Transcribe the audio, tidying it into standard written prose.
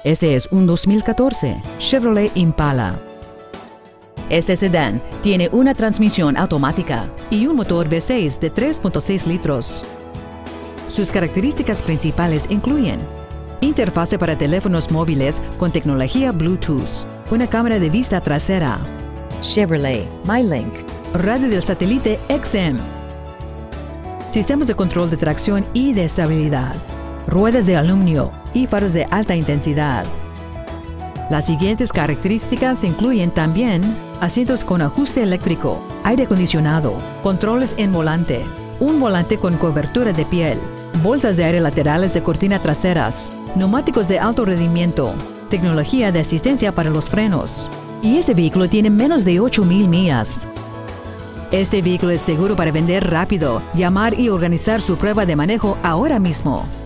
Este es un 2014 Chevrolet Impala. Este sedán tiene una transmisión automática y un motor V6 de 3.6 litros. Sus características principales incluyen interfase para teléfonos móviles con tecnología Bluetooth, una cámara de vista trasera, Chevrolet MyLink, radio del satélite XM, sistemas de control de tracción y de estabilidad, ruedas de aluminio y faros de alta intensidad. Las siguientes características incluyen también asientos con ajuste eléctrico, aire acondicionado, controles en volante, un volante con cobertura de piel, bolsas de aire laterales de cortina traseras, neumáticos de alto rendimiento, tecnología de asistencia para los frenos. Y este vehículo tiene menos de 8,000 millas. Este vehículo es seguro para vender rápido. Llamar y organizar su prueba de manejo ahora mismo.